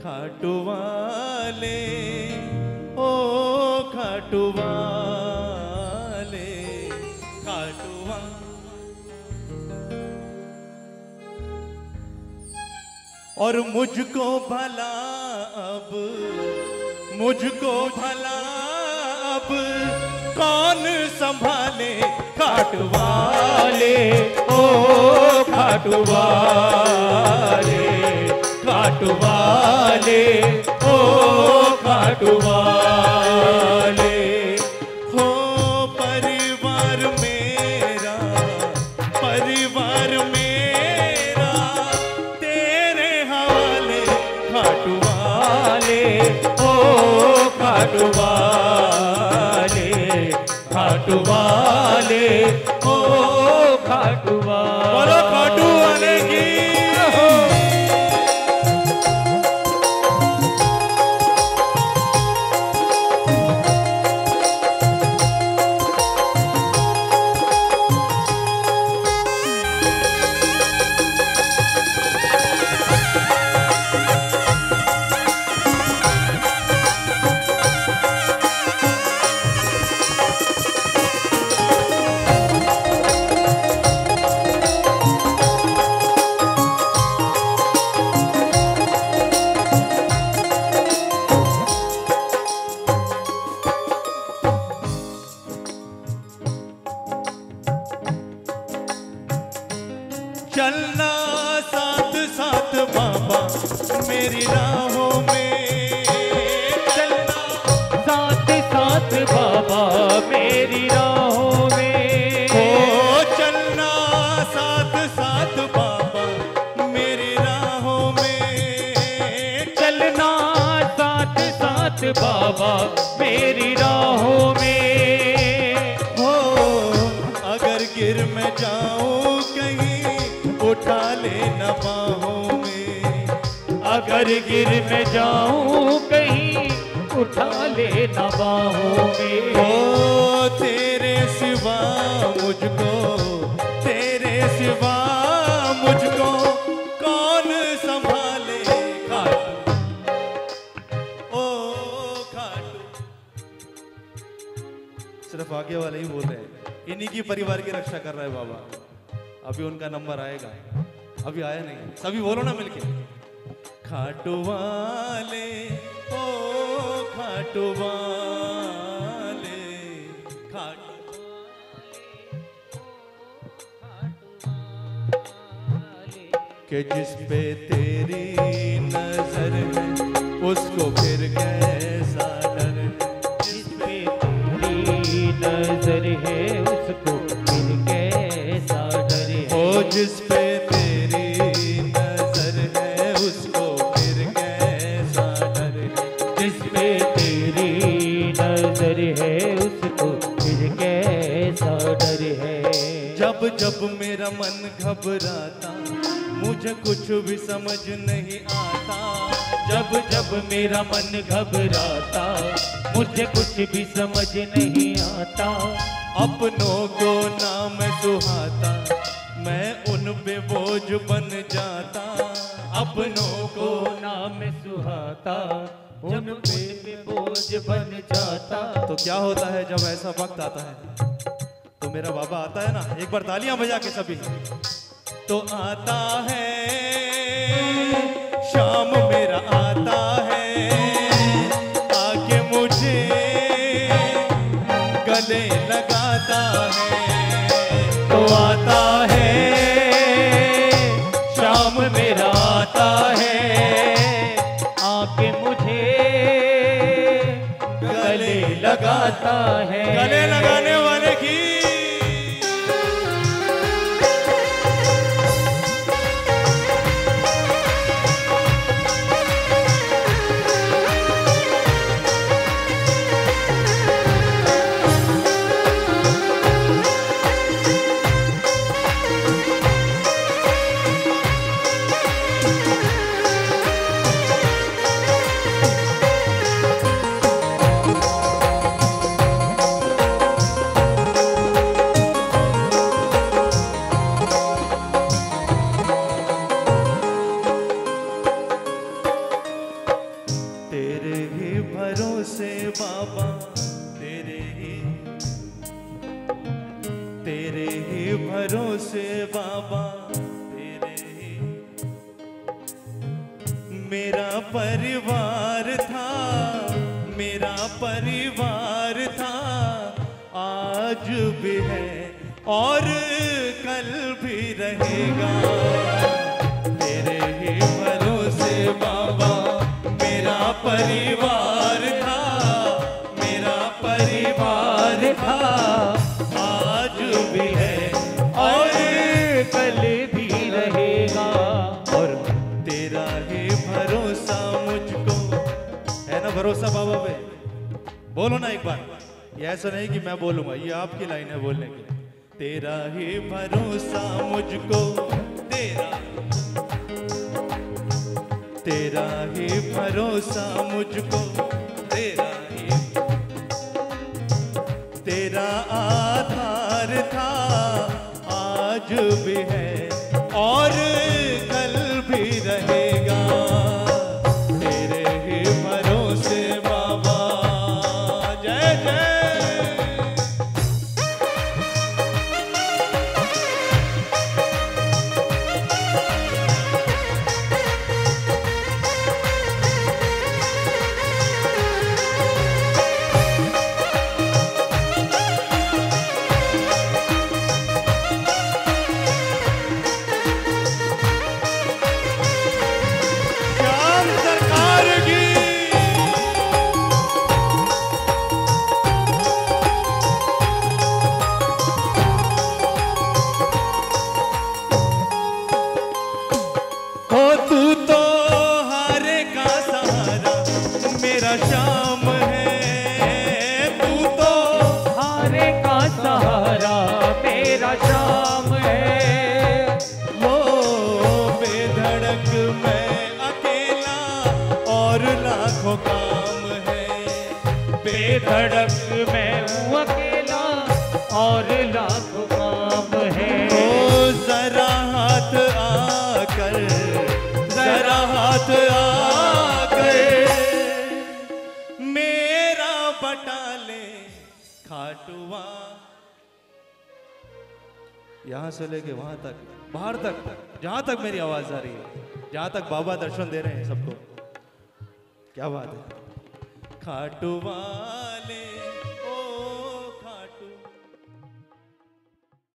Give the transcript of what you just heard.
खाटू वाले, ओ खाटू वाले, खाटू वाले। और मुझको भला अब, मुझको भला अब कौन संभाले, खाटू वाले, ओ खाटू वाले, खाटू वाले, ओ खाटू वाले। हो परिवार मेरा, परिवार मेरा तेरे हवाले, खाटू वाले, ओ खाटू वाले, खाटू वाले, ओ खाटू वाले। बोलो खाटू वाले की। चलना साथ साथ बाबा मेरी राहों में, चलना साथ साथ बाबा मेरी राहों में। ओ चलना साथ साथ बाबा मेरी राहों में, चलना साथ साथ बाबा मेरी राहों में। हो अगर गिर मैं जाऊं कहीं उठा लेना बाहों में, अगर गिर मैं जाऊं कहीं उठा लेना बाहों में। ओ तेरे सिवा मुझको, तेरे सिवा मुझको कौन संभाले, खाटू, ओ खाटू। सिर्फ आगे वाले ही बोल रहे हैं, इन्हीं की परिवार की रक्षा कर रहा है बाबा। अभी उनका नंबर आएगा, अभी आया नहीं। सभी बोलो ना मिलके, खाटू वाले, ओ खाटू वाले, खाटू के जिस पे तेरी नजर है उसको फिर कैसा डर है, जिस पे तेरी नजर है उसको फिर कैसा डर है। ओ जिस पे तेरी नजर है उसको फिर कैसा डर है, जिस पे तेरी नजर है उसको फिर कैसा डर है। जब जब मेरा मन घबराता मुझे कुछ भी समझ नहीं आता, जब जब मेरा मन घबराता मुझे कुछ भी समझ नहीं आता। अपनों को ना मैं सुहाता, मैं उन पे बोझ बन जाता, अपनों को नाम सुहाता उन पे बोझ बन जाता। तो क्या होता है जब ऐसा वक्त आता है, तो मेरा बाबा आता है ना, एक बार तालियां बजा के सभी। तो आता है शाम मेरा आता है, आके मुझे गले लगाता है। तो आता है शाम मेरा आता है, आके मुझे गले लगाता है। गले लगाने वाले की तेरे ही भरोसे बाबा, तेरे ही भरोसे बाबा, तेरे ही मेरा परिवार था, मेरा परिवार था, आज भी है और कल भी रहेगा। तेरे ही भरोसे बाबा, मेरा परिवार था, मेरा परिवार था, आज भी है और कल भी रहेगा। और तेरा ही भरोसा मुझको है ना, भरोसा बाबा पे बोलो ना एक बार। ये ऐसा नहीं कि मैं बोलूंगा, ये आपकी लाइन है बोलने की। तेरा ही भरोसा मुझको, तेरा ही भरोसा मुझको, तेरा आधार था, आज भी है और कल भी रहेगा। तेरे ही भरोसे बाबा, जय जय। श्याम सरकार की। हो तू तो हारे का सहारा मेरा श्याम है, तू तो हारे का सहारा मेरा श्याम है। हो बेधड़क मैं अकेला और लाखों काम है। बेधड़क मैं हूँ अकेला और लाखों काम है। ओ जरा हाथ आकर, जरा हाथ आकर मेरा बटा ले खाटुआ। यहां से लेके वहां तक, बाहर तक, जहां तक मेरी आवाज आ रही है, जहां तक बाबा दर्शन दे रहे हैं सबको, क्या बात है। खाटुआ ले